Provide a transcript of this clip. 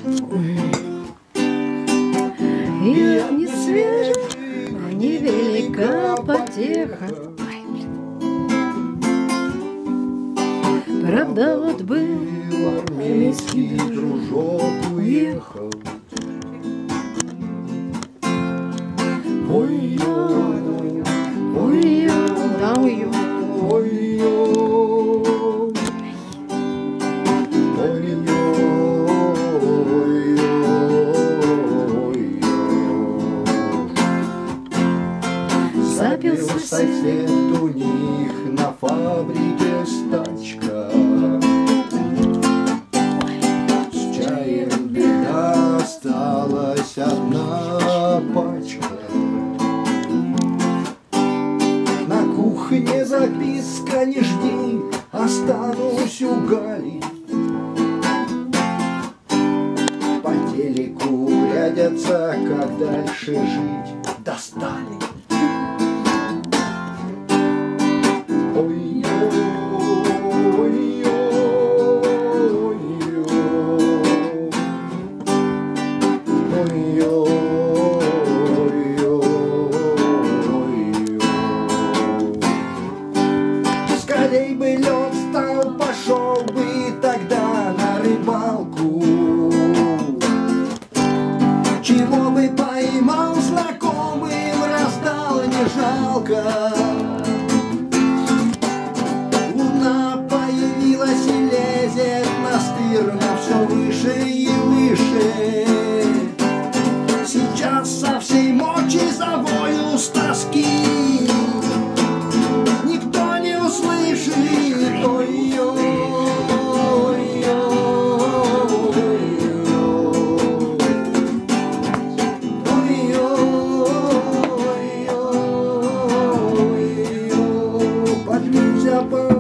И не свежа, невелика потеха. Правда, вот был армейский дружок уехал. Ой-ой, ой-ой, да ой-ой. ой-ой, ой-ой. Запил Сосед у них на фабрике стачка. С чаем беда, осталась одна пачка. На кухне записка: не жди, останусь у Гали. По телеку рядятся, как дальше жить. Достали. Скорей бы лед стал, пошел бы тогда на рыбалку. Чего бы поймал, знакомым раздал, не жалко. Луна появилась и лезет настырно все выше и выше. Сейчас со всей мочи завою с тоски. Никто не услышит. Ой-ой, ой-ой, подвинься по